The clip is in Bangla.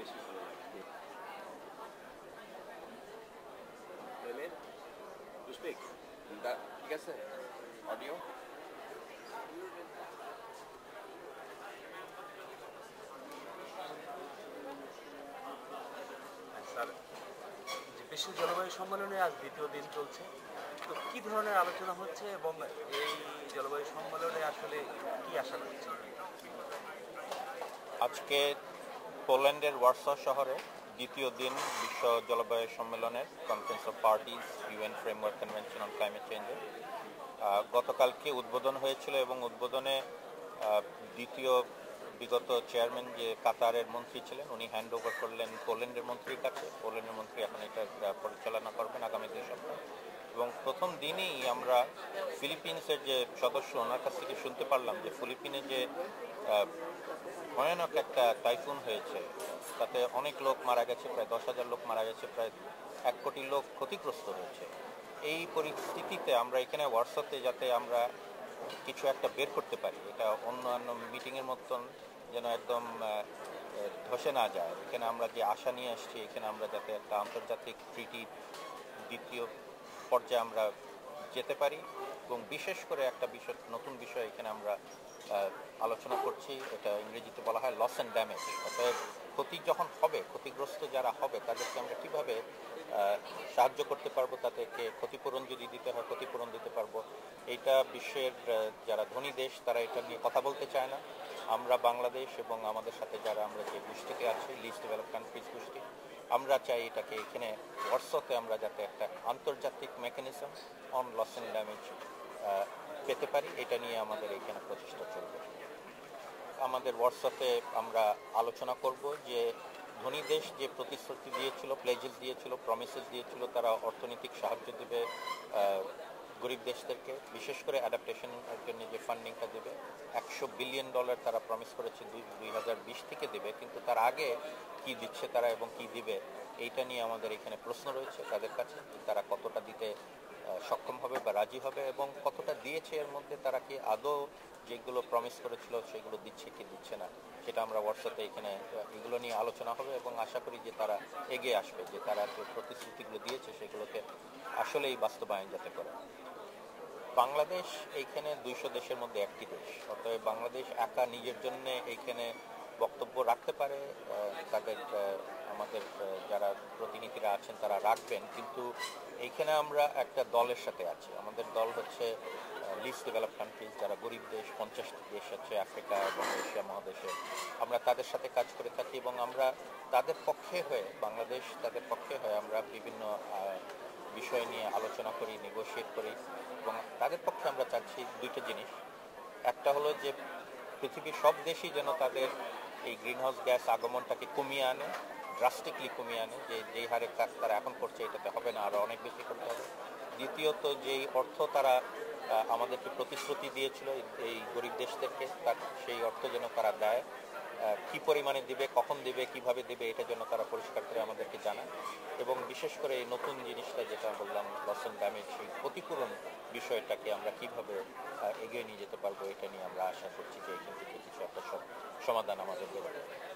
বেশি ভালো লাগে দেখতে? Really? To speak? ঠিক আছে অডিও স্যার, যে বিশ্ব জলবায়ু সম্মেলনে আজ দ্বিতীয় দিন চলছে, তো কি ধরনের আলোচনা হচ্ছে এবং এই জলবায়ু সম্মেলনে আসলে কি আশা করছে? আজকে পোল্যান্ডের ওয়ার্সা শহরে দ্বিতীয় দিন বিশ্ব জলবায়ু সম্মেলনের conference of parties UN framework convention on climate চেঞ্জের গতকালকে উদ্বোধন হয়েছিল এবং উদ্বোধনে দ্বিতীয় বিগত চেয়ারম্যান যে কাতারের মন্ত্রী ছিলেন উনি হ্যান্ড ওভার করলেন পোল্যান্ডের মন্ত্রীর কাছে। পোল্যান্ডের মন্ত্রী এখন এটা পরিচালনা করবেন আগামী 2 সপ্তাহ। এবং প্রথম দিনেই আমরা ফিলিপিন্সের যে সদস্য ওনার কাছ থেকে শুনতে পারলাম যে ফিলিপিনে যে ভয়ানক একটা টাইফুন হয়েছে, তাতে অনেক লোক মারা গেছে, প্রায় 10,000 লোক মারা গেছে, প্রায় 1 কোটি লোক ক্ষতিগ্রস্ত হয়েছে। এই পরিস্থিতিতে আমরা এখানে ওয়ার্কশপে যাতে আমরা কিছু একটা বের করতে পারি, এটা অন্যান্য মিটিংয়ের মতন যেন একদম ধসে না যায়। এখানে আমরা যে আশা নিয়ে আসছি, এখানে আমরা যাতে একটা আন্তর্জাতিক ট্রিটি দ্বিতীয় পর্যায়ে আমরা যেতে পারি এবং বিশেষ করে একটা বিষয়, নতুন বিষয় এখানে আমরা আলোচনা করছি, এটা ইংরেজিতে বলা হয় লস অ্যান্ড ড্যামেজ। অর্থাৎ ক্ষতি যখন হবে, ক্ষতিগ্রস্ত যারা হবে তাদেরকে আমরা কীভাবে সাহায্য করতে পারবো, তাদেরকে ক্ষতিপূরণ যদি দিতে হয় ক্ষতিপূরণ দিতে পারবো। এইটা বিশ্বের যারা ধনী দেশ তারা এটা নিয়ে কথা বলতে চায় না। আমরা বাংলাদেশ এবং আমাদের সাথে যারা আমরা যে গোষ্ঠীতে আছি, লিস্ট ডেভেলপ কান্ট্রিজ গোষ্ঠী, আমরা চাই এটাকে এখানে ওয়ার্কশপে আমরা যাতে একটা আন্তর্জাতিক mechanism on loss and damage পেতে পারি, এটা নিয়ে আমাদের এখানে প্রচেষ্টা চলবে। আমাদের ওয়ার্কশপে আমরা আলোচনা করব যে ধনী দেশ যে প্রতিশ্রুতি দিয়েছিল, প্লেজেস দিয়েছিল, প্রমিসেস দিয়েছিল, তারা অর্থনৈতিক সাহায্য দেবে গরিব দেশদেরকে, বিশেষ করে অ্যাডাপ্টেশনের জন্য যে ফান্ডিংটা দেবে। $100 বিলিয়ন তারা প্রমিস করেছে 2020 থেকে দেবে, কিন্তু তার আগে কি দিচ্ছে তারা এবং কি দিবে এইটা নিয়ে আমাদের এখানে প্রশ্ন রয়েছে তাদের কাছে, তারা কতটা দিতে সক্ষম হবে বা রাজি হবে এবং কতটা দিয়েছে, এর মধ্যে তারা কি আদৌ যেগুলো প্রমিস করেছিল সেগুলো দিচ্ছে কি দিচ্ছে না, সেটা আমরা হোয়াটসঅ্যাপে এখানে এগুলো নিয়ে আলোচনা হবে এবং আশা করি যে তারা এগিয়ে আসবে, যে তারা যে প্রতিশ্রুতিগুলো দিয়েছে সেগুলোকে আসলেই বাস্তবায়ন যাতে করে। বাংলাদেশ এইখানে 200 দেশের মধ্যে একটি দেশ, অতএব বাংলাদেশ একা নিজের জন্য এইখানে বক্তব্য রাখতে পারে, তাদের আমাদের যারা প্রতিনিধিরা আছেন তারা রাখবেন, কিন্তু এইখানে আমরা একটা দলের সাথে আছি। আমাদের দল হচ্ছে লিস্ট ডেভেলপ কান্ট্রিজ, যারা গরিব দেশ, 50টি দেশ আছে আফ্রিকা এবং এশিয়া মহাদেশে। আমরা তাদের সাথে কাজ করে থাকি এবং আমরা তাদের পক্ষে হয়ে, বাংলাদেশ তাদের পক্ষে হয়ে আমরা বিভিন্ন বিষয় নিয়ে আলোচনা করি, নেগোশিয়েট করি এবং তাদের পক্ষে আমরা চাচ্ছি 2টা জিনিস। একটা হলো যে পৃথিবীর সব দেশই যেন তাদের এই গ্রিনহাউস গ্যাস আগমনটাকে কমিয়ে আনে, ড্রাস্টিকলি কমিয়ে আনে, যে যেই হারে কাজ তারা এখন করছে এটাতে হবে না, আরও অনেক বেশি করতে হবে। দ্বিতীয়ত, যেই অর্থ তারা আমাদেরকে প্রতিশ্রুতি দিয়েছিল এই গরিব দেশদেরকে, তার সেই অর্থ যেন তারা দেয়, কি পরিমাণে দিবে, কখন দিবে, কিভাবে দিবে, এটা যেন তারা পরিষ্কার করে আমাদেরকে জানায়। এবং বিশেষ করে এই নতুন জিনিসটা যেটা বললাম লস অ্যান্ড ড্যামেজ, সেই ক্ষতিপূরণ বিষয়টাকে আমরা কিভাবে এগিয়ে নিয়ে যেতে পারবো, এটা নিয়ে আমরা আশা করছি যে এখান থেকে কিছু একটা সমাধান আমাদের দেবে।